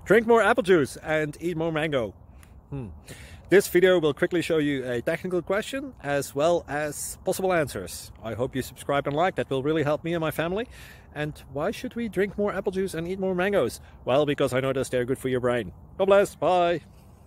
Drink more apple juice and eat more mango. This video will quickly show you a technical question as well as possible answers. I hope you subscribe and like, that will really help me and my family. And why should we drink more apple juice and eat more mangoes? Well, because I noticed they're good for your brain. God bless, bye.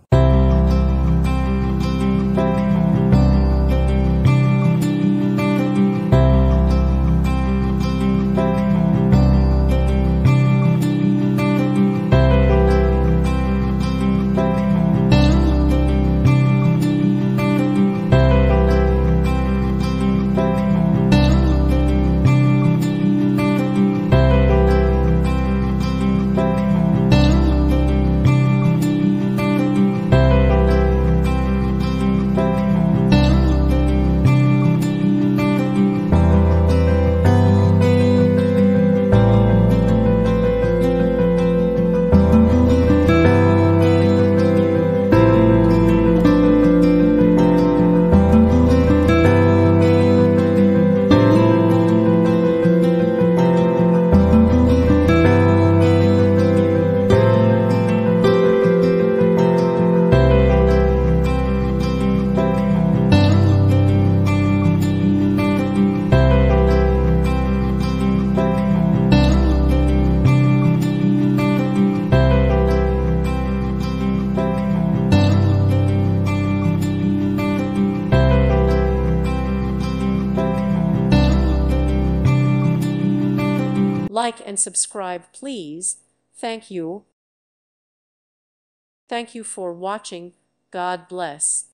Like and subscribe, please. Thank you. Thank you for watching. God bless.